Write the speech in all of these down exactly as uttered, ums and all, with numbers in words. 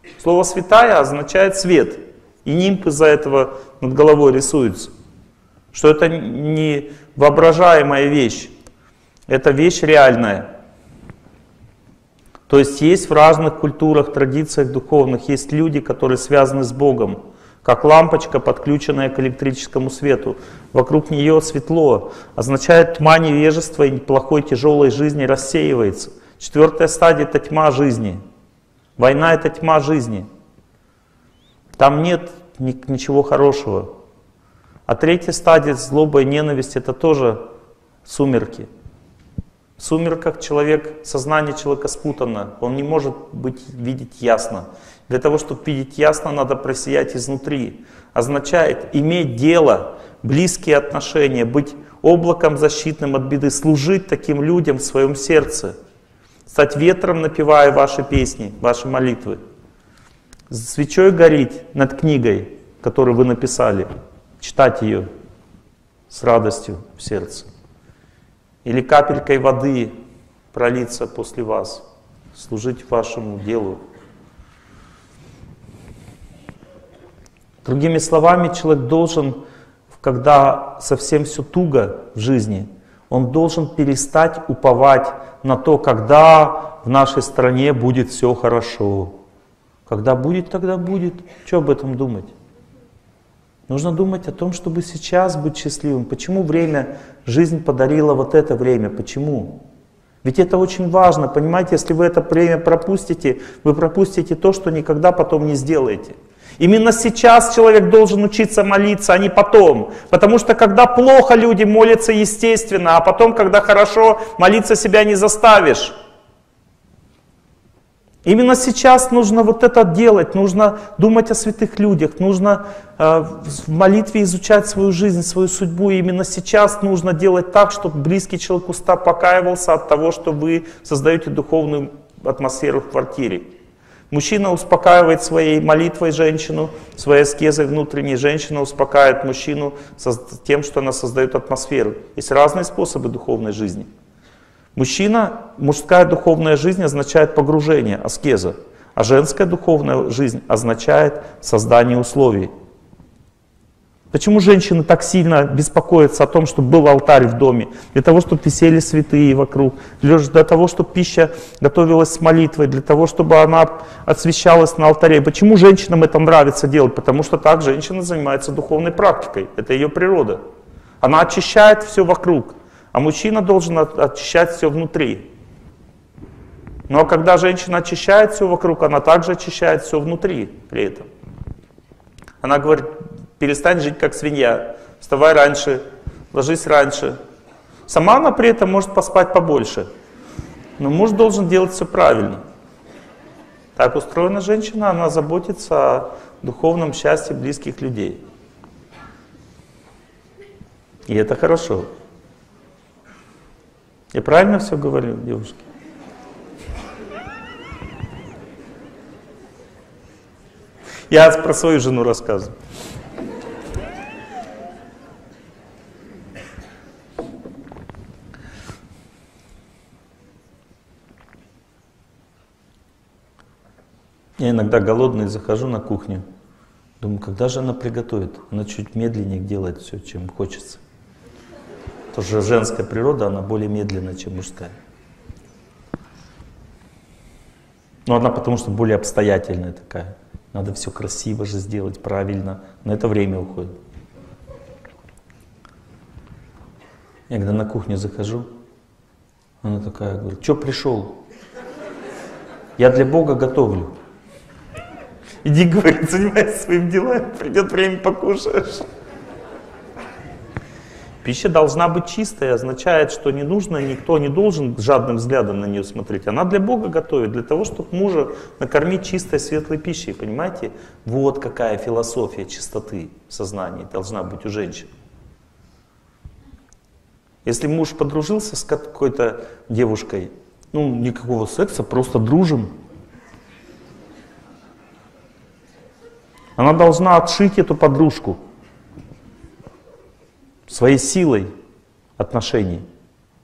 Слово «святая» означает свет. И нимб из-за этого над головой рисуется. Что это не воображаемая вещь. Это вещь реальная. То есть есть в разных культурах, традициях духовных, есть люди, которые связаны с Богом. Как лампочка, подключенная к электрическому свету. Вокруг нее светло. Означает, тьма невежества и плохой тяжелой жизни рассеивается. Четвертая стадия — это тьма жизни. Война — это тьма жизни. Там нет ни, ничего хорошего. А третья стадия — злоба и ненависть — это тоже сумерки. В сумерках человек, сознание человека спутано. Он не может быть, видеть ясно. Для того, чтобы видеть ясно, надо просиять изнутри. Означает иметь дело, близкие отношения, быть облаком защитным от беды, служить таким людям в своем сердце, стать ветром, напевая ваши песни, ваши молитвы, свечой гореть над книгой, которую вы написали, читать ее с радостью в сердце. Или капелькой воды пролиться после вас, служить вашему делу. Другими словами, человек должен, когда совсем все туго в жизни, он должен перестать уповать на то, когда в нашей стране будет все хорошо. Когда будет, тогда будет. Что об этом думать? Нужно думать о том, чтобы сейчас быть счастливым. Почему время, жизнь подарила вот это время? Почему? Ведь это очень важно, понимаете, если вы это время пропустите, вы пропустите то, что никогда потом не сделаете. Именно сейчас человек должен учиться молиться, а не потом. Потому что когда плохо, люди молятся естественно, а потом, когда хорошо, молиться себя не заставишь. Именно сейчас нужно вот это делать, нужно думать о святых людях, нужно э, в молитве изучать свою жизнь, свою судьбу. И именно сейчас нужно делать так, чтобы близкий человек уста покаивался от того, что вы создаете духовную атмосферу в квартире. Мужчина успокаивает своей молитвой женщину, своей аскезой внутренней. Женщина успокаивает мужчину тем, что она создает атмосферу. Есть разные способы духовной жизни. Мужчина, мужская духовная жизнь означает погружение, аскеза. А женская духовная жизнь означает создание условий. Почему женщины так сильно беспокоятся о том, чтобы был алтарь в доме? Для того, чтобы висели святые вокруг, для того, чтобы пища готовилась с молитвой, для того, чтобы она освящалась на алтаре. Почему женщинам это нравится делать? Потому что так женщина занимается духовной практикой. Это ее природа. Она очищает все вокруг, а мужчина должен очищать все внутри. Но когда женщина очищает все вокруг, она также очищает все внутри при этом. Она говорит: перестань жить как свинья, вставай раньше, ложись раньше. Сама она при этом может поспать побольше, но муж должен делать все правильно. Так устроена женщина, она заботится о духовном счастье близких людей. И это хорошо. Я правильно все говорю, девушки? Я про свою жену рассказываю. Я иногда голодный захожу на кухню, думаю, когда же она приготовит? Она чуть медленнее делает все, чем хочется. Потому что женская природа, она более медленная, чем мужская. Но она потому что более обстоятельная такая. Надо все красиво же сделать, правильно. На это время уходит. Я когда на кухню захожу, она такая говорит: что пришел? Я для Бога готовлю. Иди, говорит, занимайся своим делом, придет время, покушаешь. Пища должна быть чистой, означает, что не нужно, никто не должен жадным взглядом на нее смотреть. Она для Бога готовит, для того, чтобы мужа накормить чистой, светлой пищей, понимаете? Вот какая философия чистоты в сознании должна быть у женщин. Если муж подружился с какой-то девушкой, ну, никакого секса, просто дружим, она должна отшить эту подружку своей силой отношений.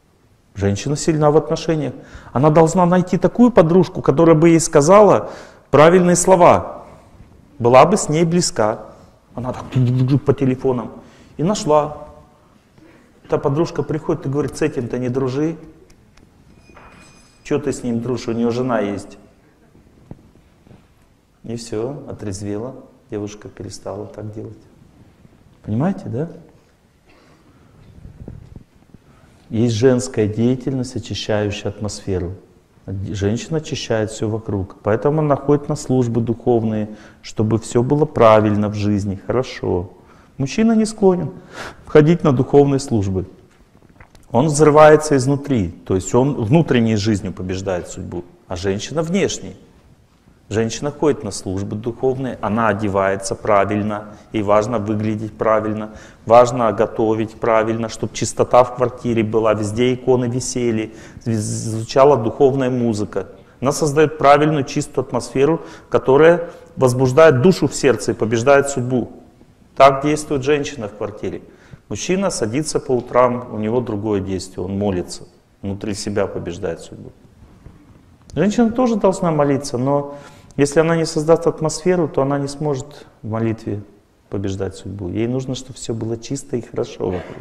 Женщина сильна в отношениях. Она должна найти такую подружку, которая бы ей сказала, правильные слова, была бы с ней близка. Она так по телефонам и нашла. Та подружка приходит и говорит: с этим-то не дружи. Чего ты с ним дружишь? У нее жена есть. И все, отрезвела. Девушка перестала так делать. Понимаете, да? Есть женская деятельность, очищающая атмосферу. Женщина очищает все вокруг. Поэтому она ходит на службы духовные, чтобы все было правильно в жизни, хорошо. Мужчина не склонен входить на духовные службы. Он взрывается изнутри, то есть он внутренней жизнью побеждает судьбу, а женщина внешней. Женщина ходит на службы духовные, она одевается правильно, ей важно выглядеть правильно, важно готовить правильно, чтобы чистота в квартире была, везде иконы висели, звучала духовная музыка. Она создает правильную, чистую атмосферу, которая возбуждает душу в сердце и побеждает судьбу. Так действует женщина в квартире. Мужчина садится по утрам, у него другое действие, он молится, внутри себя побеждает судьбу. Женщина тоже должна молиться, но если она не создаст атмосферу, то она не сможет в молитве побеждать судьбу. Ей нужно, чтобы все было чисто и хорошо вокруг.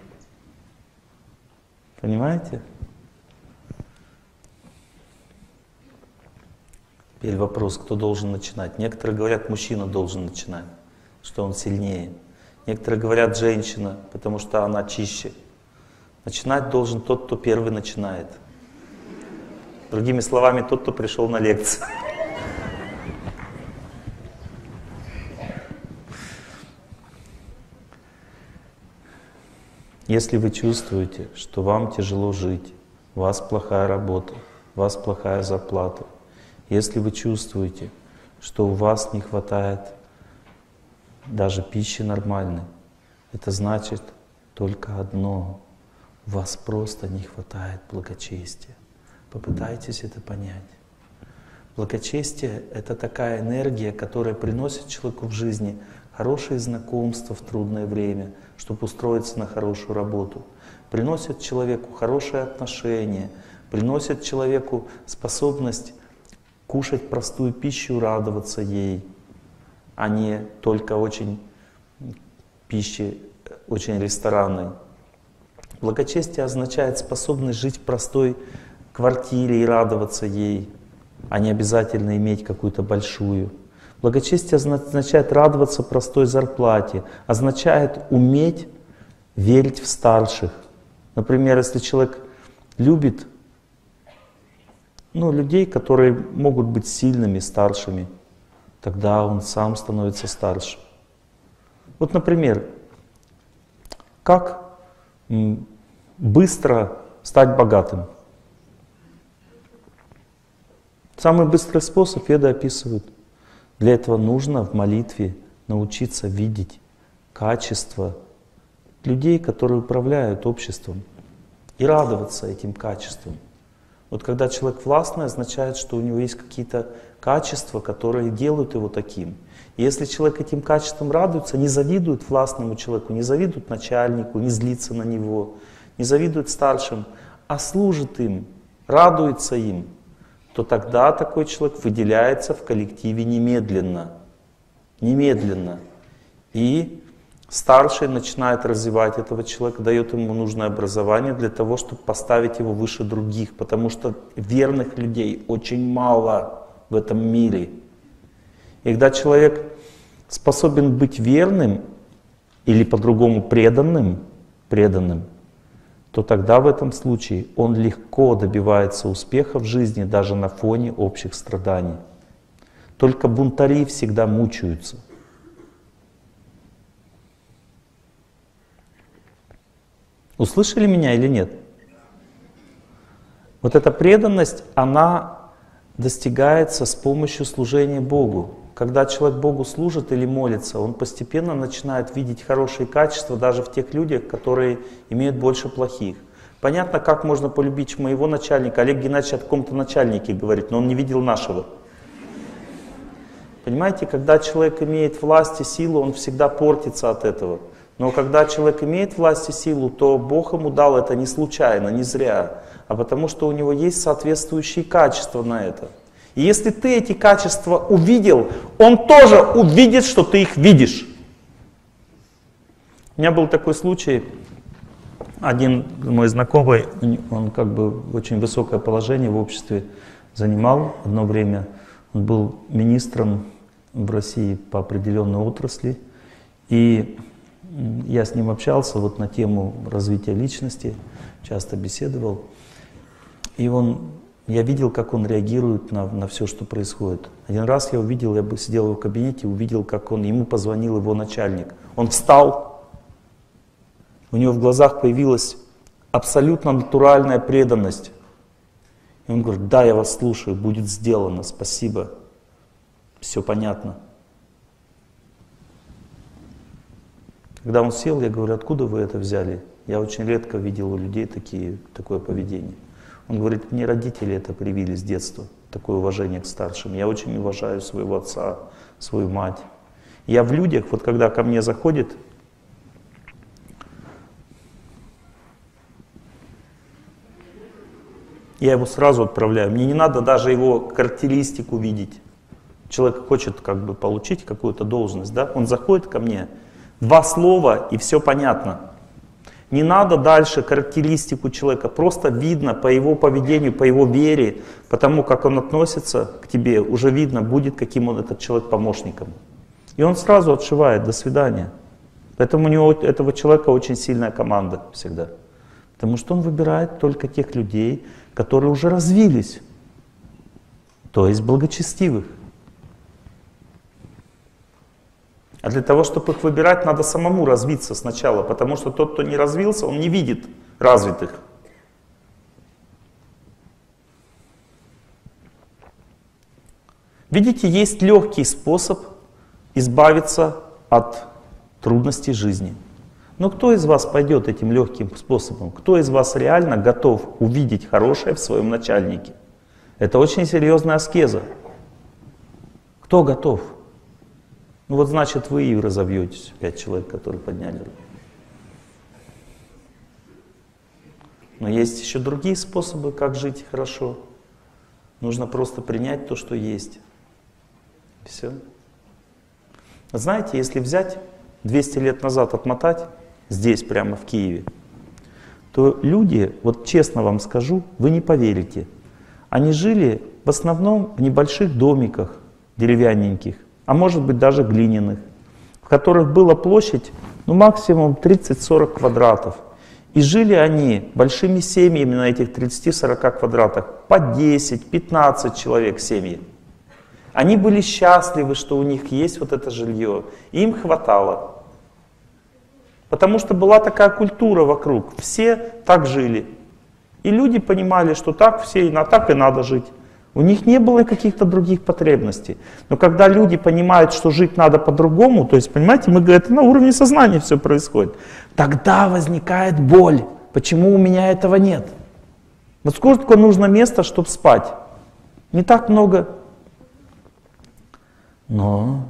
Понимаете? Теперь вопрос, кто должен начинать. Некоторые говорят, мужчина должен начинать, что он сильнее. Некоторые говорят, женщина, потому что она чище. Начинать должен тот, кто первый начинает. Другими словами, тот, кто пришел на лекцию. Если вы чувствуете, что вам тяжело жить, у вас плохая работа, у вас плохая зарплата, если вы чувствуете, что у вас не хватает даже пищи нормальной, это значит только одно: у вас просто не хватает благочестия. Попытайтесь это понять. Благочестие — это такая энергия, которая приносит человеку в жизни хорошие знакомства в трудное время, чтобы устроиться на хорошую работу. Приносит человеку хорошие отношения, приносит человеку способность кушать простую пищу, радоваться ей, а не только очень пищи, очень ресторанной. Благочестие означает способность жить в простой квартире и радоваться ей, а не обязательно иметь какую-то большую. Благочестие означает радоваться простой зарплате, означает уметь верить в старших. Например, если человек любит ну, людей, которые могут быть сильными, старшими, тогда он сам становится старшим. Вот, например, как быстро стать богатым? Самый быстрый способ веды описывают. Для этого нужно в молитве научиться видеть качества людей, которые управляют обществом, и радоваться этим качествам. Вот когда человек властный, означает, что у него есть какие-то качества, которые делают его таким. И если человек этим качеством радуется, не завидует властному человеку, не завидует начальнику, не злится на него, не завидует старшим, а служит им, радуется им, то тогда такой человек выделяется в коллективе немедленно. Немедленно. И старший начинает развивать этого человека, дает ему нужное образование для того, чтобы поставить его выше других. Потому что верных людей очень мало в этом мире. И когда человек способен быть верным, или по-другому преданным, преданным, то тогда в этом случае он легко добивается успеха в жизни даже на фоне общих страданий. Только бунтари всегда мучаются. Услышали меня или нет? Вот эта преданность, она достигается с помощью служения Богу. Когда человек Богу служит или молится, он постепенно начинает видеть хорошие качества даже в тех людях, которые имеют больше плохих. Понятно, как можно полюбить моего начальника. Олег Геннадьевич о каком-то начальнике говорит, но он не видел нашего. Понимаете, когда человек имеет власть и силу, он всегда портится от этого. Но когда человек имеет власть и силу, то Бог ему дал это не случайно, не зря, а потому что у него есть соответствующие качества на это. И если ты эти качества увидел, он тоже увидит, что ты их видишь. У меня был такой случай, один мой знакомый, он как бы очень высокое положение в обществе занимал одно время. Он был министром в России по определенной отрасли. И я с ним общался вот на тему развития личности, часто беседовал. И он, я видел, как он реагирует на, на все, что происходит. Один раз я увидел, я бы сидел в его кабинете, увидел, как он, ему позвонил его начальник. Он встал, у него в глазах появилась абсолютно натуральная преданность. И он говорит: да, я вас слушаю, будет сделано, спасибо, все понятно. Когда он сел, я говорю: откуда вы это взяли? Я очень редко видел у людей такие, такое поведение. Он говорит: мне родители это привили с детства, такое уважение к старшим. Я очень уважаю своего отца, свою мать. Я в людях, вот когда ко мне заходит, я его сразу отправляю. Мне не надо даже его характеристику видеть. Человек хочет как бы получить какую-то должность, да? Он заходит ко мне, два слова и все понятно. Не надо дальше характеристику человека, просто видно по его поведению, по его вере, по тому, как он относится к тебе, уже видно, будет каким он этот человек помощником. И он сразу отшивает: до свидания. Поэтому у него, этого человека, очень сильная команда всегда. Потому что он выбирает только тех людей, которые уже развились, то есть благочестивых. А для того, чтобы их выбирать, надо самому развиться сначала, потому что тот, кто не развился, он не видит развитых. Видите, есть легкий способ избавиться от трудностей жизни. Но кто из вас пойдет этим легким способом? Кто из вас реально готов увидеть хорошее в своем начальнике? Это очень серьезная аскеза. Кто готов? Ну вот значит вы и разовьетесь, пять человек, которые подняли руку. Но есть еще другие способы, как жить хорошо. Нужно просто принять то, что есть. Все. Знаете, если взять двести лет назад, отмотать, здесь, прямо в Киеве, то люди, вот честно вам скажу, вы не поверите, они жили в основном в небольших домиках, деревянненьких, а может быть даже глиняных, в которых была площадь, ну максимум тридцать-сорок квадратов. И жили они большими семьями на этих тридцати-сорока квадратах, по десять-пятнадцать человек семьи. Они были счастливы, что у них есть вот это жилье, и им хватало. Потому что была такая культура вокруг, все так жили. И люди понимали, что так все, а так и надо жить. У них не было каких-то других потребностей. Но когда люди понимают, что жить надо по-другому, то есть, понимаете, мы говорим, это на уровне сознания все происходит, тогда возникает боль. Почему у меня этого нет? Вот сколько нужно места, чтобы спать? Не так много. Но,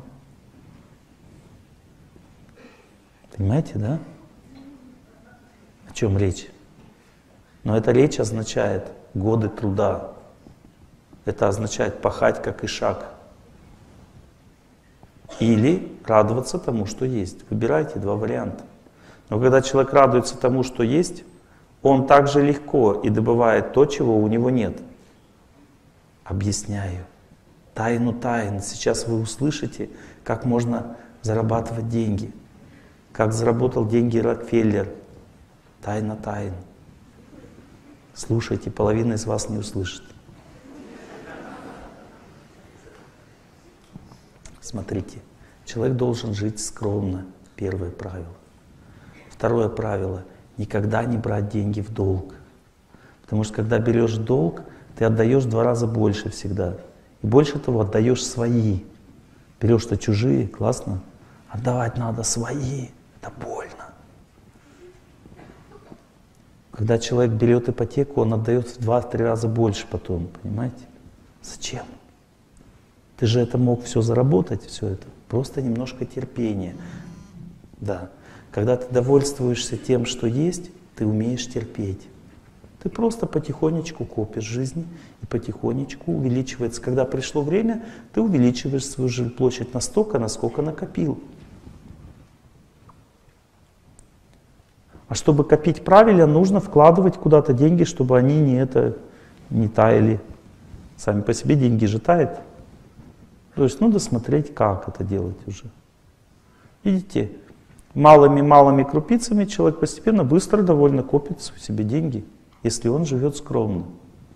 понимаете, да? О чем речь? Но эта речь означает годы труда. Это означает пахать, как ишак. Или радоваться тому, что есть. Выбирайте два варианта. Но когда человек радуется тому, что есть, он также легко и добывает то, чего у него нет. Объясняю. Тайну тайн. Сейчас вы услышите, как можно зарабатывать деньги. Как заработал деньги Рокфеллер. Тайна тайн. Слушайте, половина из вас не услышит. Смотрите, человек должен жить скромно. Первое правило. Второе правило. Никогда не брать деньги в долг. Потому что когда берешь долг, ты отдаешь в два раза больше всегда. И больше того, отдаешь свои. Берешь-то чужие, классно. Отдавать надо свои. Это больно. Когда человек берет ипотеку, он отдает в два-три раза больше потом. Понимаете? Зачем? Ты же это мог все заработать, все это. Просто немножко терпения. Да. Когда ты довольствуешься тем, что есть, ты умеешь терпеть. Ты просто потихонечку копишь жизни и потихонечку увеличивается. Когда пришло время, ты увеличиваешь свою жилплощадь настолько, насколько накопил. А чтобы копить правильно, нужно вкладывать куда-то деньги, чтобы они не, это, не таяли. Сами по себе деньги же тают. То есть надо смотреть, как это делать уже. Видите, малыми-малыми крупицами человек постепенно, быстро довольно копит себе деньги, если он живет скромно.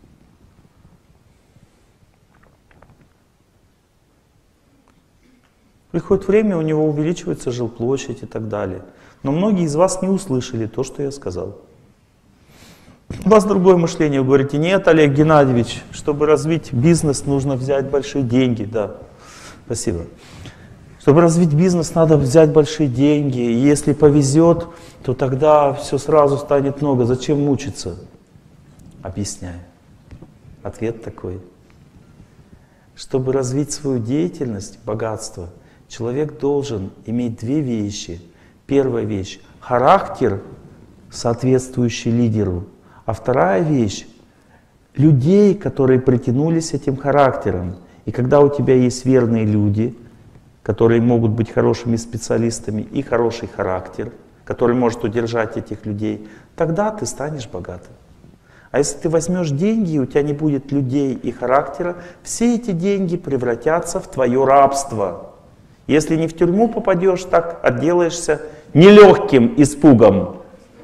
Приходит время, у него увеличивается жилплощадь и так далее. Но многие из вас не услышали то, что я сказал. У вас другое мышление, вы говорите: нет, Олег Геннадьевич, чтобы развить бизнес, нужно взять большие деньги. Да, спасибо. Чтобы развить бизнес, надо взять большие деньги. И если повезет, то тогда все сразу станет много. Зачем мучиться? Объясняю. Ответ такой. Чтобы развить свою деятельность, богатство, человек должен иметь две вещи. Первая вещь — характер, соответствующий лидеру. А вторая вещь — людей, которые притянулись этим характером. И когда у тебя есть верные люди, которые могут быть хорошими специалистами, и хороший характер, который может удержать этих людей, тогда ты станешь богатым. А если ты возьмешь деньги, и у тебя не будет людей и характера, все эти деньги превратятся в твое рабство. Если не в тюрьму попадешь, так отделаешься нелегким испугом.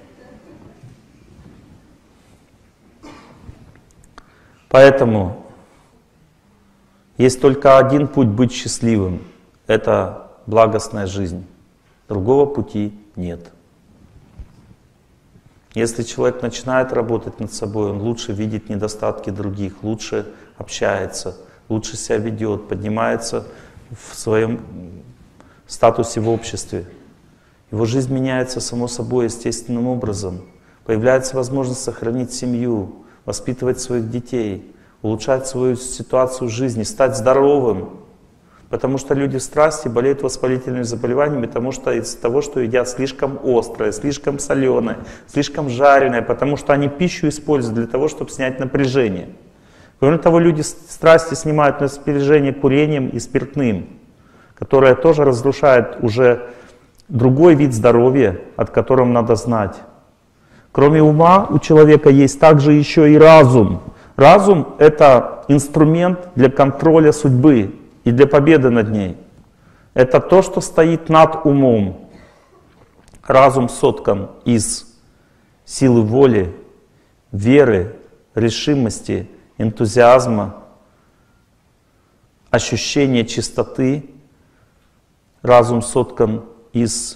Поэтому есть только один путь быть счастливым. Это благостная жизнь. Другого пути нет. Если человек начинает работать над собой, он лучше видит недостатки других, лучше общается, лучше себя ведет, поднимается в своем статусе в обществе. Его жизнь меняется само собой естественным образом. Появляется возможность сохранить семью, воспитывать своих детей, улучшать свою ситуацию в жизни, стать здоровым. Потому что люди в страсти болеют воспалительными заболеваниями, потому что из-за того, что едят слишком острое, слишком соленое, слишком жареное, потому что они пищу используют для того, чтобы снять напряжение. Кроме того, люди страсти снимают напряжение курением и спиртным, которое тоже разрушает уже другой вид здоровья, от которого надо знать. Кроме ума у человека есть также еще и разум. Разум — это инструмент для контроля судьбы и для победы над ней. Это то, что стоит над умом. Разум соткан из силы воли, веры, решимости, энтузиазма, ощущения чистоты. Разум соткан из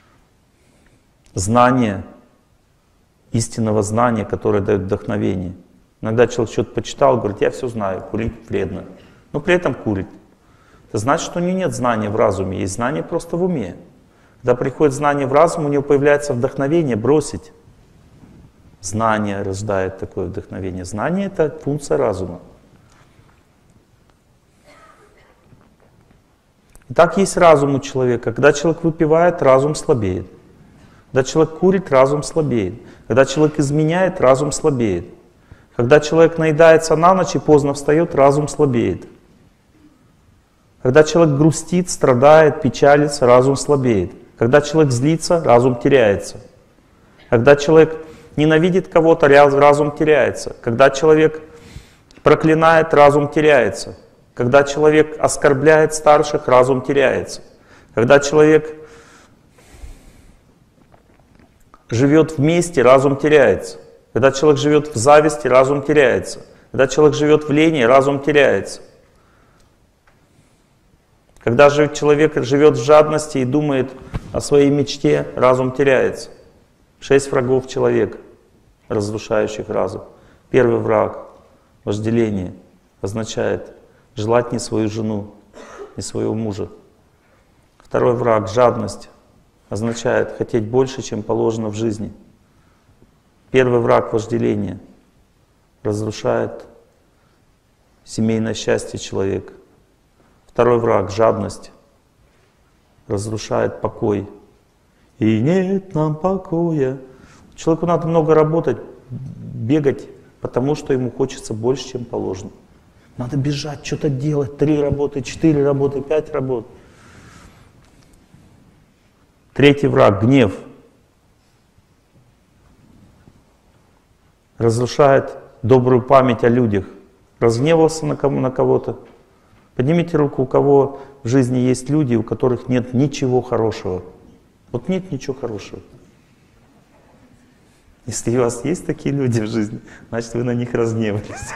знания, истинного знания, которое дает вдохновение. Иногда человек что-то почитал, говорит: я все знаю, курить вредно. Но при этом курит. Это значит, что у него нет знания в разуме, есть знание просто в уме. Когда приходит знание в разум, у него появляется вдохновение бросить. Знание рождает такое вдохновение. Знание — это функция разума. Итак, есть разум у человека. Когда человек выпивает, разум слабеет. Когда человек курит, разум слабеет. Когда человек изменяет, разум слабеет. Когда человек наедается на ночь и поздно встает, разум слабеет. Когда человек грустит, страдает, печалится, разум слабеет. Когда человек злится, разум теряется. Когда человек ненавидит кого-то, разум теряется. Когда человек проклинает, разум теряется. Когда человек оскорбляет старших, разум теряется. Когда человек живет вместе, разум теряется. Когда человек живет в зависти, разум теряется. Когда человек живет в лени, разум теряется. Когда же человек живет в жадности и думает о своей мечте, разум теряется. Шесть врагов человека, разрушающих разум. Первый враг — вожделение, означает желать не свою жену, не своего мужа. Второй враг — жадность, означает хотеть больше, чем положено в жизни. Первый враг — вожделение, разрушает семейное счастье человека. Второй враг — жадность, разрушает покой. И нет нам покоя. Человеку надо много работать, бегать, потому что ему хочется больше, чем положено. Надо бежать, что-то делать, три работы, четыре работы, пять работ. Третий враг — гнев. Разрушает добрую память о людях. Разгневался на кому, на кого-то. Поднимите руку, у кого в жизни есть люди, у которых нет ничего хорошего. Вот нет ничего хорошего. Если у вас есть такие люди в жизни, значит, вы на них разгневались.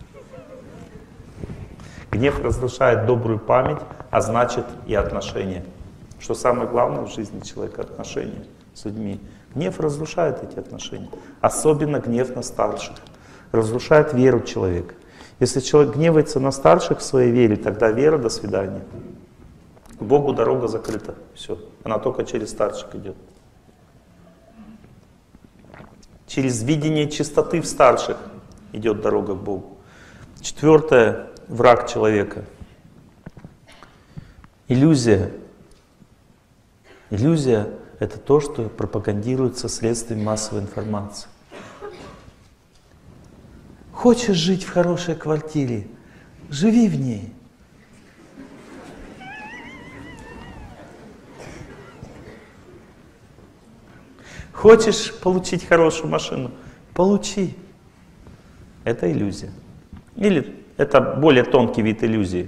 Гнев разрушает добрую память, а значит и отношения. Что самое главное в жизни человека — отношения с людьми. Гнев разрушает эти отношения. Особенно гнев на старших. Разрушает веру человека. Если человек гневается на старших в своей вере, тогда вера — до свидания. К Богу дорога закрыта. Все. Она только через старших идет. Через видение чистоты в старших идет дорога к Богу. Четвертое — враг человека. Иллюзия. Иллюзия — это то, что пропагандируется средствами массовой информации. Хочешь жить в хорошей квартире? Живи в ней. Хочешь получить хорошую машину? Получи. Это иллюзия. Или это более тонкий вид иллюзии.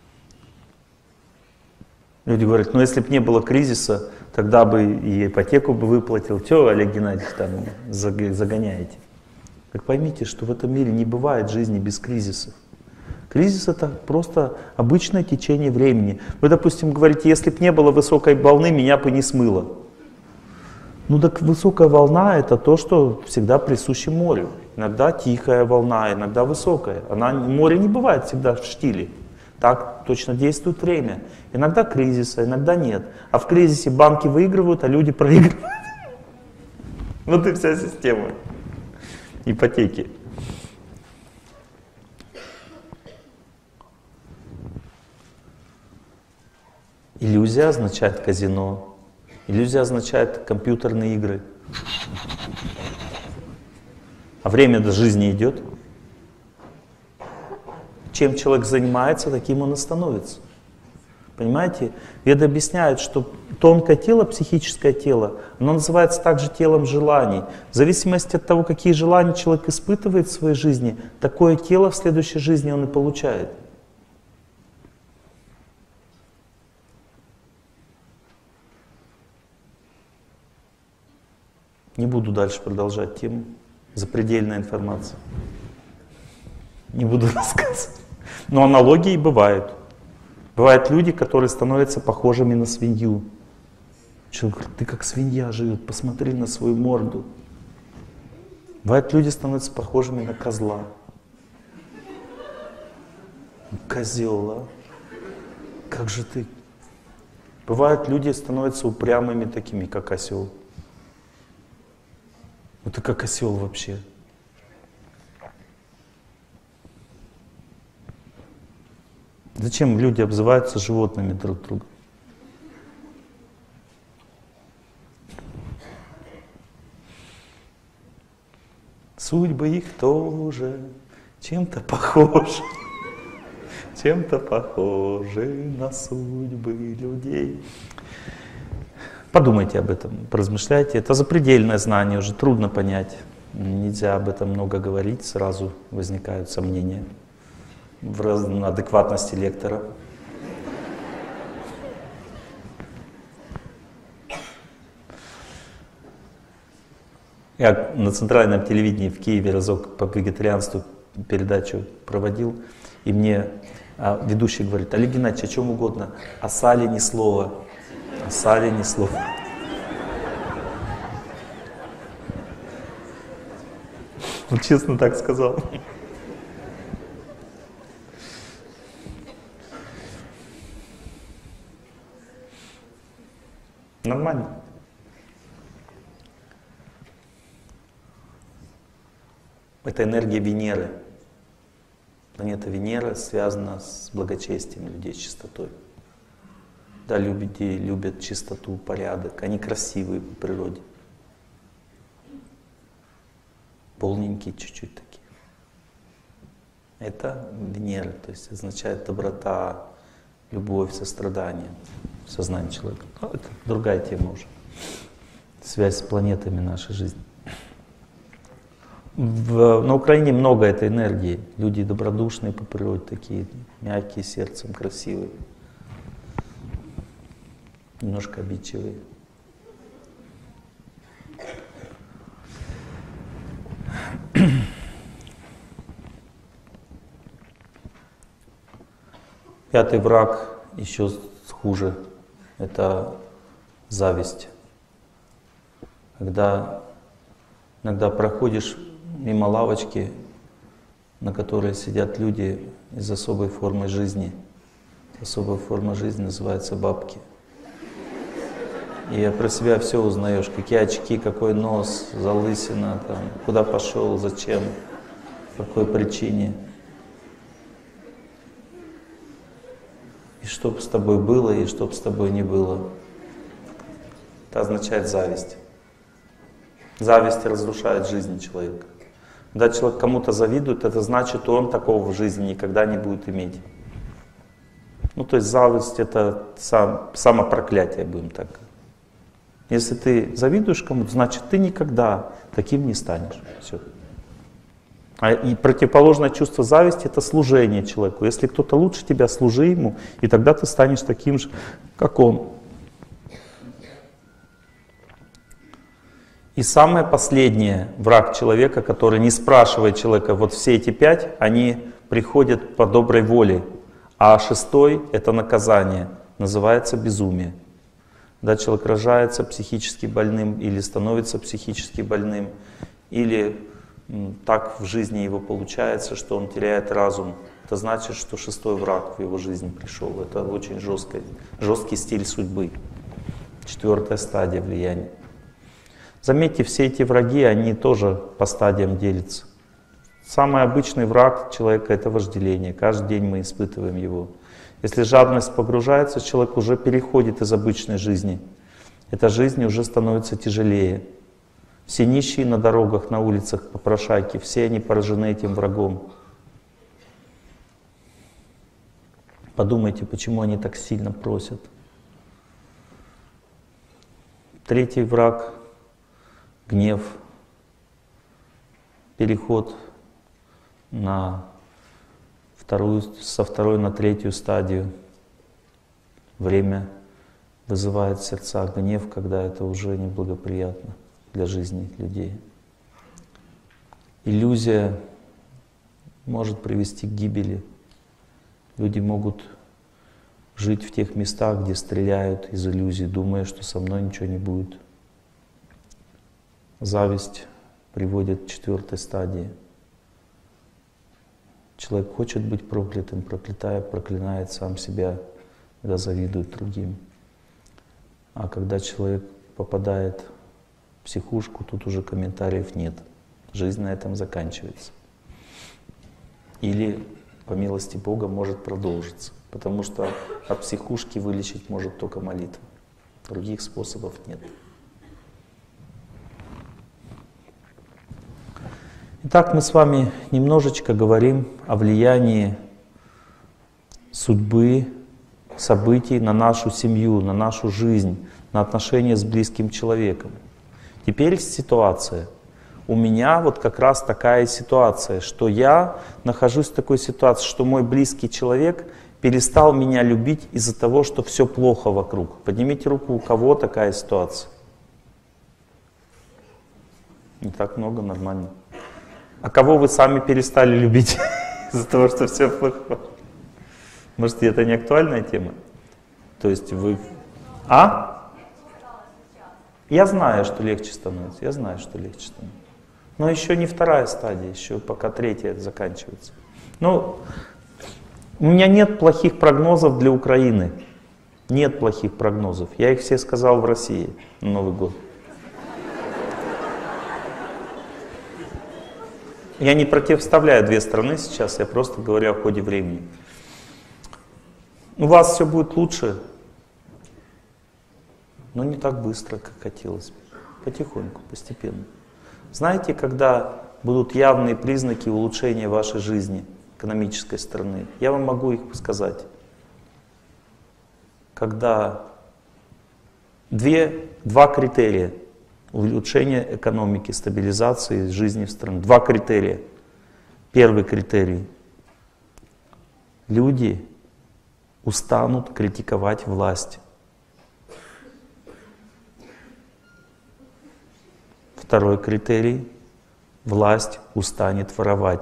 Люди говорят, ну если бы не было кризиса, тогда бы и ипотеку бы выплатил. Чего, Олег Геннадьевич, там загоняете? Так поймите, что в этом мире не бывает жизни без кризисов. Кризис — это просто обычное течение времени. Вы, допустим, говорите, если бы не было высокой волны, меня бы не смыло. Ну так высокая волна — это то, что всегда присуще морю. Иногда тихая волна, иногда высокая. Она, море не бывает всегда в штиле. Так точно действует время. Иногда кризиса, иногда нет. А в кризисе банки выигрывают, а люди проигрывают. Вот и вся система ипотеки. Иллюзия означает казино. Иллюзия означает компьютерные игры. А время до жизни идет. Чем человек занимается, таким он и становится. Понимаете? Веды объясняют, что тонкое тело, психическое тело, оно называется также телом желаний. В зависимости от того, какие желания человек испытывает в своей жизни, такое тело в следующей жизни он и получает. Не буду дальше продолжать тему. Запредельная информация. Не буду рассказывать. Но аналогии бывают. Бывают люди, которые становятся похожими на свинью. Человек говорит, ты как свинья живет, посмотри на свою морду. Бывают люди, становятся похожими на козла. Козел, а? Как же ты? Бывают люди, становятся упрямыми такими, как осел. Ну ты как осел вообще. Зачем люди обзываются животными друг другом? Судьбы их тоже чем-то похожи, чем-то похожи на судьбы людей. Подумайте об этом, поразмышляйте. Это запредельное знание, уже трудно понять. Нельзя об этом много говорить, сразу возникают сомнения в адекватности лектора. Я на центральном телевидении в Киеве разок по вегетарианству передачу проводил, и мне а, ведущий говорит, Олег Геннадьевич, о чем угодно, о сале ни слова, о сале ни слова. Вот честно так сказал. Нормально. Это энергия Венеры. Планета Венера связана с благочестием людей, с чистотой. Да, люди любят чистоту, порядок. Они красивые по природе. полненькие чуть-чуть такие. Это Венера, то есть означает доброта, любовь, сострадание в сознании человека. Но это другая тема уже. Связь с планетами нашей жизни. В, на Украине много этой энергии. Люди добродушные по природе, такие мягкие сердцем, красивые. Немножко обидчивые. Пятый враг еще хуже. Это зависть. Когда иногда проходишь мимо лавочки, на которой сидят люди из особой формы жизни. Особая форма жизни называется бабки. И про себя все узнаешь, какие очки, какой нос, залысина, там, куда пошел, зачем, по какой причине. И что бы с тобой было, и что бы с тобой не было. Это означает зависть. Зависть разрушает жизнь человека. Когда человек кому-то завидует, это значит, что он такого в жизни никогда не будет иметь. Ну, то есть зависть — это сам, самопроклятие, будем так говорить. Если ты завидуешь кому-то, значит, ты никогда таким не станешь. Все. А и противоположное чувство зависти — это служение человеку. Если кто-то лучше тебя, служи ему, и тогда ты станешь таким же, как он. И самое последнее, враг человека, который не спрашивает человека, вот все эти пять, они приходят по доброй воле. А шестой — это наказание, называется безумие. Когда человек рождается психически больным или становится психически больным, или м, так в жизни его получается, что он теряет разум, это значит, что шестой враг в его жизнь пришел. Это очень жесткий, жесткий стиль судьбы. Четвертая стадия влияния. Заметьте, все эти враги, они тоже по стадиям делятся. Самый обычный враг человека — это вожделение. Каждый день мы испытываем его. Если жадность погружается, человек уже переходит из обычной жизни. Эта жизнь уже становится тяжелее. Все нищие на дорогах, на улицах, попрошайки, все они поражены этим врагом. Подумайте, почему они так сильно просят. Третий враг — гнев, переход на вторую, со второй на третью стадию. Время вызывает в сердцах гнев, когда это уже неблагоприятно для жизни людей. Иллюзия может привести к гибели. Люди могут жить в тех местах, где стреляют из иллюзий, думая, что со мной ничего не будет. Зависть приводит к четвертой стадии. Человек хочет быть проклятым, проклятая, проклинает сам себя, когда завидует другим. А когда человек попадает в психушку, тут уже комментариев нет. Жизнь на этом заканчивается. Или, по милости Бога, может продолжиться. Потому что от психушки вылечить может только молитва. Других способов нет. Итак, мы с вами немножечко говорим о влиянии судьбы, событий на нашу семью, на нашу жизнь, на отношения с близким человеком. Теперь ситуация. У меня вот как раз такая ситуация, что я нахожусь в такой ситуации, что мой близкий человек перестал меня любить из-за того, что все плохо вокруг. Поднимите руку, у кого такая ситуация? Не так много, нормально. А кого вы сами перестали любить из-за того, что все плохо? Может, это не актуальная тема? То есть вы... А? Я знаю, что легче становится. Я знаю, что легче становится. Но еще не вторая стадия, еще пока третья заканчивается. Ну, у меня нет плохих прогнозов для Украины. Нет плохих прогнозов. Я их все сказал в России на Новый год. Я не противоставляю две страны сейчас, я просто говорю о ходе времени. У вас все будет лучше, но не так быстро, как хотелось бы. Потихоньку, постепенно. Знаете, когда будут явные признаки улучшения вашей жизни, экономической стороны. Я вам могу их сказать. Когда две, два критерия улучшения экономики, стабилизации жизни в стране. Два критерия. Первый критерий. Люди устанут критиковать власть. Второй критерий. Власть устанет воровать.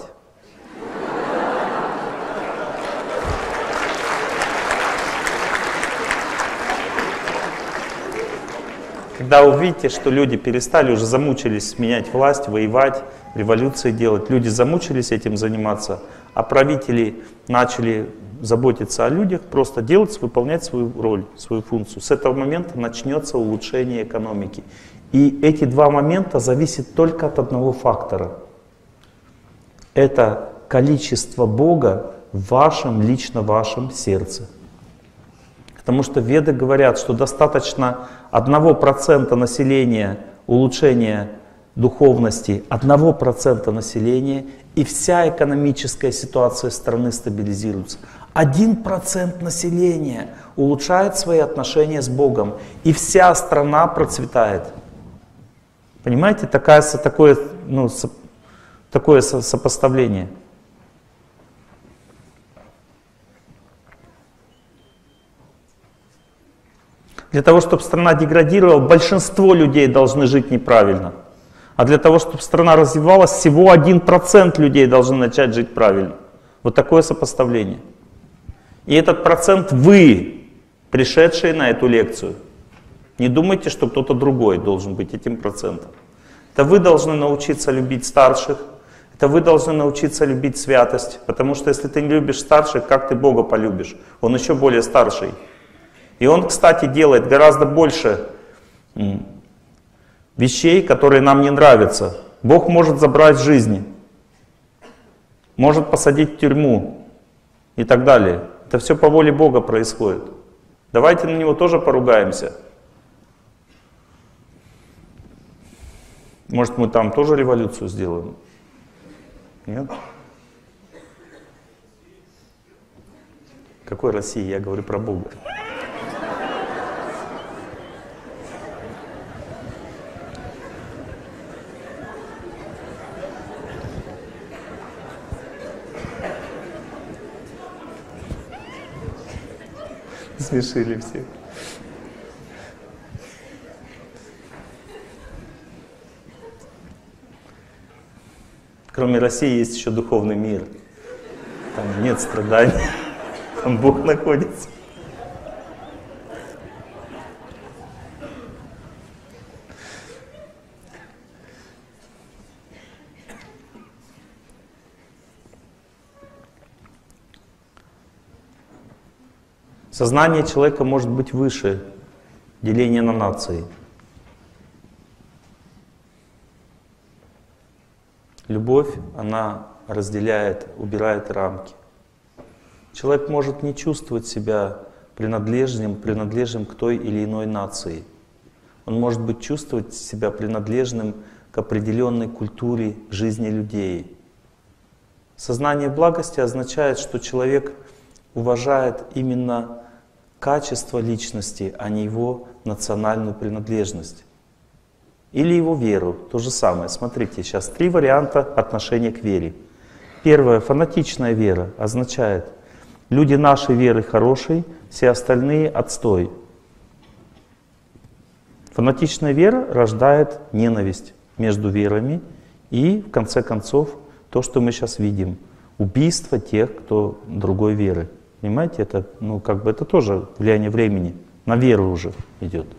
Когда увидите, что люди перестали, уже замучились менять власть, воевать, революции делать, люди замучились этим заниматься, а правители начали заботиться о людях, просто делать, выполнять свою роль, свою функцию. С этого момента начнется улучшение экономики. И эти два момента зависят только от одного фактора. Это количество Бога в вашем, лично вашем сердце. Потому что Веды говорят, что достаточно одного процента населения улучшения духовности, одного процента населения, и вся экономическая ситуация страны стабилизируется. Один процент населения улучшает свои отношения с Богом, и вся страна процветает. Понимаете, такое, такое, ну, такое сопоставление. Для того, чтобы страна деградировала, большинство людей должны жить неправильно. А для того, чтобы страна развивалась, всего один процент людей должны начать жить правильно. Вот такое сопоставление. И этот процент вы, пришедшие на эту лекцию. Не думайте, что кто-то другой должен быть этим процентом. Это вы должны научиться любить старших, это вы должны научиться любить святость. Потому что если ты не любишь старших, как ты Бога полюбишь? Он еще более старший. И Он, кстати, делает гораздо больше вещей, которые нам не нравятся. Бог может забрать жизни, может посадить в тюрьму и так далее. Это все по воле Бога происходит. Давайте на Него тоже поругаемся. Может, мы там тоже революцию сделаем? Нет? Какой России? Я говорю про Бога. Смешили всех. Кроме России есть еще духовный мир. Там нет страданий. Там Бог находится. Сознание человека может быть выше деления на нации. Любовь, она разделяет, убирает рамки. Человек может не чувствовать себя принадлежным, принадлежным к той или иной нации. Он может быть чувствовать себя принадлежным к определенной культуре жизни людей. Сознание благости означает, что человек уважает именно качество личности, а не его национальную принадлежность. Или его веру. То же самое. Смотрите, сейчас три варианта отношения к вере. Первое, фанатичная вера, означает, люди нашей веры хорошие, все остальные отстой. Фанатичная вера рождает ненависть между верами и, в конце концов, то, что мы сейчас видим. Убийство тех, кто другой веры. Понимаете, это, ну, как бы это тоже влияние времени. На веру уже идет.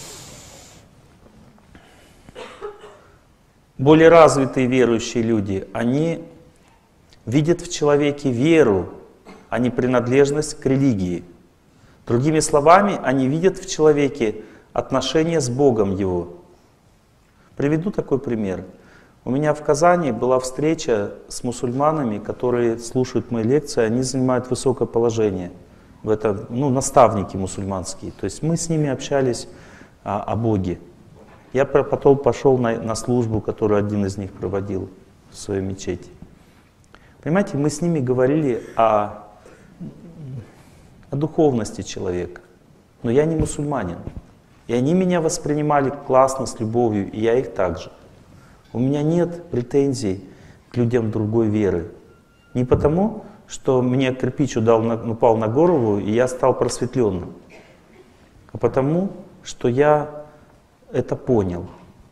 Более развитые верующие люди, они видят в человеке веру, а не принадлежность к религии. Другими словами, они видят в человеке отношения с Богом его. Приведу такой пример. У меня в Казани была встреча с мусульманами, которые слушают мои лекции, они занимают высокое положение. В этом, ну, наставники мусульманские. То есть мы с ними общались а, о Боге. Я потом пошел на, на службу, которую один из них проводил. в своей мечети. Понимаете, мы с ними говорили о, о духовности человека. Но я не мусульманин. И они меня воспринимали классно, с любовью, и я их также. У меня нет претензий к людям другой веры. Не потому, что мне кирпич упал на, упал на голову, и я стал просветленным. А потому, что я это понял.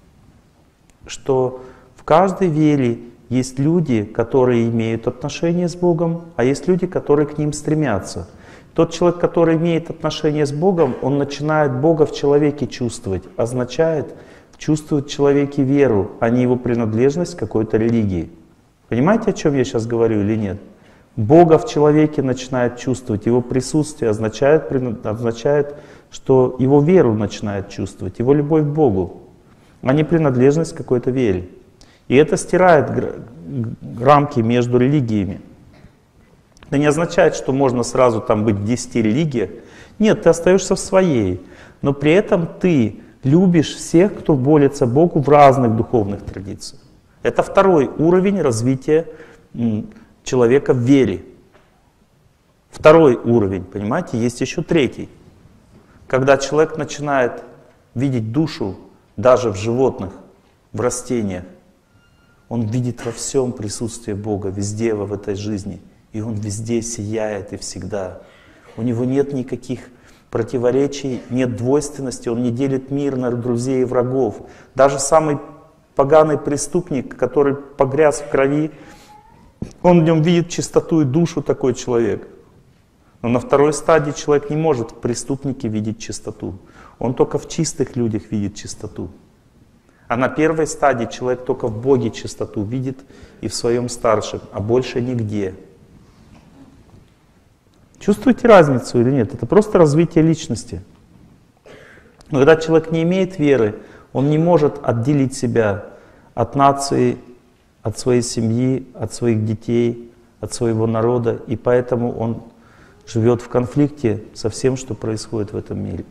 Что в каждой вере есть люди, которые имеют отношение с Богом, а есть люди, которые к ним стремятся. Тот человек, который имеет отношение с Богом, он начинает Бога в человеке чувствовать. Означает чувствовать в человеке веру, а не его принадлежность к какой-то религии. Понимаете, о чем я сейчас говорю или нет? Бога в человеке начинает чувствовать, его присутствие означает, означает, что его веру начинает чувствовать, его любовь к Богу, а не принадлежность к какой-то вере. И это стирает рамки между религиями. Это не означает, что можно сразу там быть в десяти религиях. Нет, ты остаешься в своей, но при этом ты любишь всех, кто молится Богу в разных духовных традициях. Это второй уровень развития человека в вере. Второй уровень, понимаете, есть еще третий. Когда человек начинает видеть душу даже в животных, в растениях, он видит во всем присутствие Бога, везде в этой жизни. И он везде сияет и всегда. У него нет никаких противоречий, нет двойственности, он не делит мир на друзей и врагов. Даже самый поганый преступник, который погряз в крови, он в нем видит чистоту и душу, такой человек. Но на второй стадии человек не может в преступнике видеть чистоту. Он только в чистых людях видит чистоту. А на первой стадии человек только в Боге чистоту видит и в своем старшем, а больше нигде. Чувствуете разницу или нет? Это просто развитие личности. Но когда человек не имеет веры, он не может отделить себя от нации, от своей семьи, от своих детей, от своего народа, и поэтому он живет в конфликте со всем, что происходит в этом мире.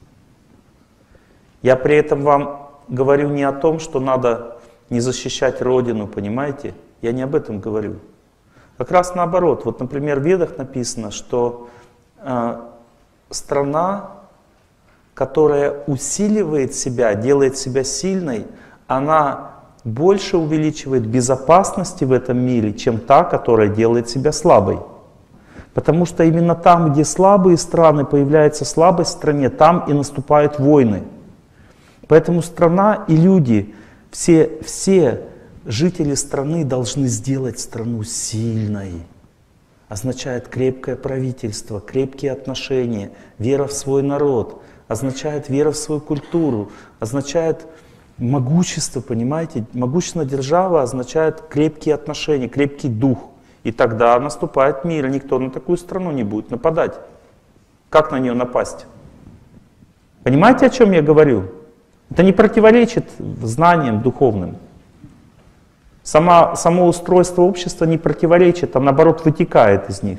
Я при этом вам говорю не о том, что надо не защищать Родину, понимаете? Я не об этом говорю. Как раз наоборот. Вот, например, в Ведах написано, что э, страна, которая усиливает себя, делает себя сильной, она больше увеличивает безопасности в этом мире, чем та, которая делает себя слабой. Потому что именно там, где слабые страны, появляется слабость в стране, там и наступают войны. Поэтому страна и люди, все, все жители страны должны сделать страну сильной. Означает крепкое правительство, крепкие отношения, вера в свой народ. Означает вера в свою культуру. Означает могущество, понимаете? Могущественная держава означает крепкие отношения, крепкий дух. И тогда наступает мир, и никто на такую страну не будет нападать. Как на нее напасть? Понимаете, о чем я говорю? Это не противоречит знаниям духовным. Само, само устройство общества не противоречит, а наоборот вытекает из них.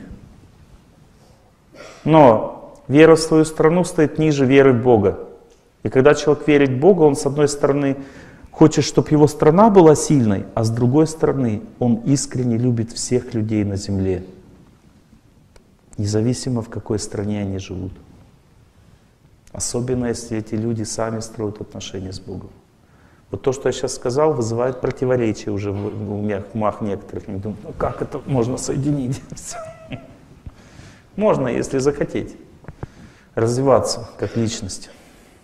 Но вера в свою страну стоит ниже веры в Бога. И когда человек верит в Бога, он с одной стороны хочет, чтобы его страна была сильной, а с другой стороны он искренне любит всех людей на земле, независимо в какой стране они живут. Особенно если эти люди сами строят отношения с Богом. Вот то, что я сейчас сказал, вызывает противоречие уже в умах некоторых. Они думают, ну как это можно соединить? Можно, если захотеть развиваться как личность.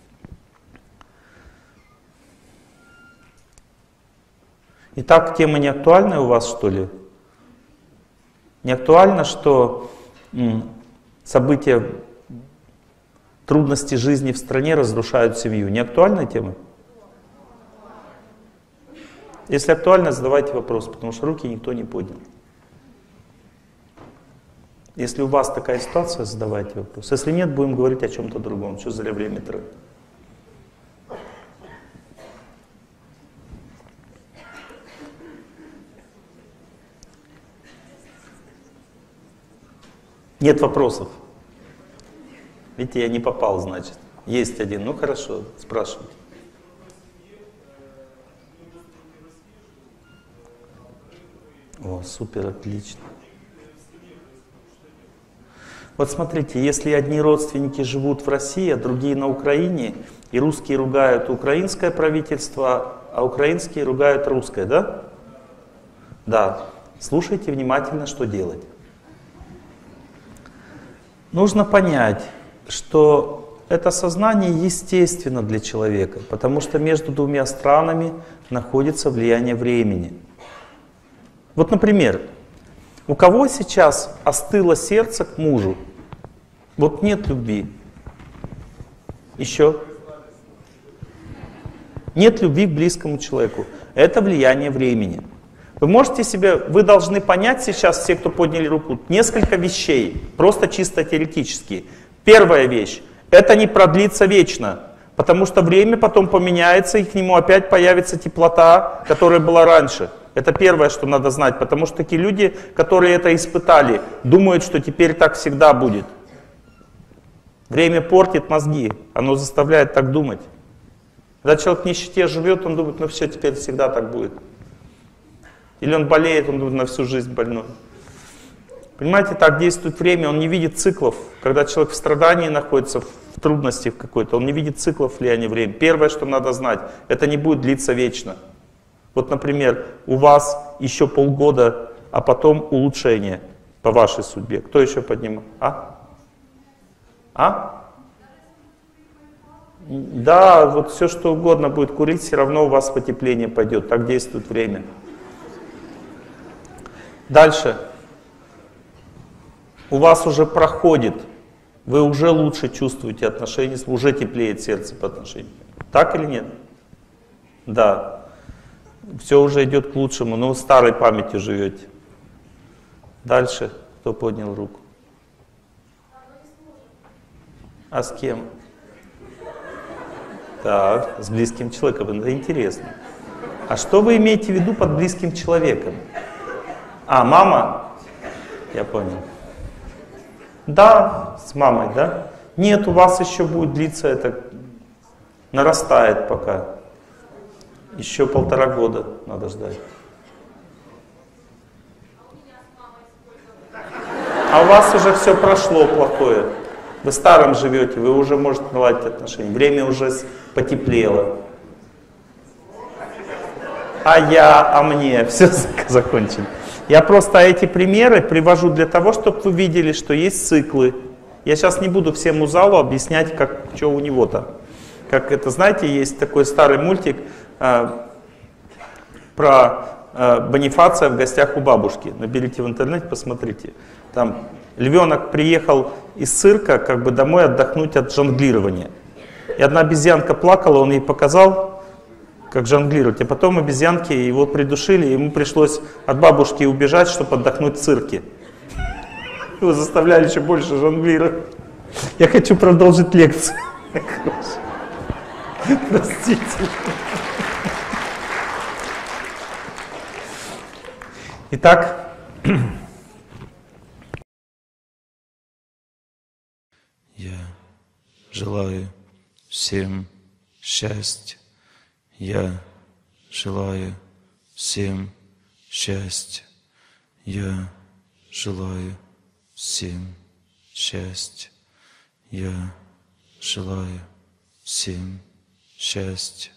Итак, тема не актуальна у вас, что ли? Не актуально, что события, трудности жизни в стране разрушают семью. Не актуальная тема? Если актуально, задавайте вопрос, потому что руки никто не поднял. Если у вас такая ситуация, задавайте вопрос. Если нет, будем говорить о чем-то другом. Что зря время тратить? Нет вопросов. Видите, я не попал, значит. Есть один. Ну хорошо, спрашивайте. О, супер, отлично. Вот смотрите, если одни родственники живут в России, а другие на Украине, и русские ругают украинское правительство, а украинские ругают русское, да? Да. Слушайте внимательно, что делать. Нужно понять, что это сознание естественно для человека, потому что между двумя странами находится влияние времени. Вот, например, у кого сейчас остыло сердце к мужу? Вот нет любви. Еще? Нет любви к близкому человеку. Это влияние времени. Вы можете себе, вы должны понять сейчас, все, кто подняли руку, несколько вещей, просто чисто теоретически. Первая вещь, это не продлится вечно, потому что время потом поменяется, и к нему опять появится теплота, которая была раньше. Это первое, что надо знать, потому что такие люди, которые это испытали, думают, что теперь так всегда будет. Время портит мозги, оно заставляет так думать. Когда человек в нищете живет, он думает, ну все, теперь всегда так будет. Или он болеет, он думает, на всю жизнь больной. Понимаете, так действует время, он не видит циклов. Когда человек в страдании находится, в трудности в какой-то, он не видит циклов влияния времени. Первое, что надо знать, это не будет длиться вечно. Вот, например, у вас еще полгода, а потом улучшение по вашей судьбе. Кто еще поднимает? А? А? Да, вот все что угодно будет курить, все равно у вас потепление пойдет. Так действует время. Дальше. У вас уже проходит, вы уже лучше чувствуете отношения, уже теплеет сердце по отношению. Так или нет? Да. Все уже идет к лучшему, но вы старой памятью живете. Дальше. Кто поднял руку? А с кем? Так, с близким человеком. Это интересно. А что вы имеете в виду под близким человеком? А, мама? Я понял. Да, с мамой, да? Нет, у вас еще будет длиться это, нарастает пока. Еще полтора года надо ждать. А у вас уже все прошло плохое. Вы старым живете, вы уже можете наладить отношения. Время уже потеплело. А я, а мне, все закончено. Я просто эти примеры привожу для того, чтобы вы видели, что есть циклы. Я сейчас не буду всему залу объяснять, как, что у него-то. Как это, знаете, есть такой старый мультик э, про э, Бонифация в гостях у бабушки. Наберите в интернете, посмотрите. Там львенок приехал из цирка как бы домой отдохнуть от жонглирования. И одна обезьянка плакала, он ей показал, как жонглировать. А потом обезьянки его придушили, и ему пришлось от бабушки убежать, чтобы отдохнуть в цирке. Его заставляли еще больше жонглировать. Я хочу продолжить лекцию. Простите. Итак, я желаю всем счастья. Я желаю всем счастья. Я желаю всем счастья. Я желаю всем счастья.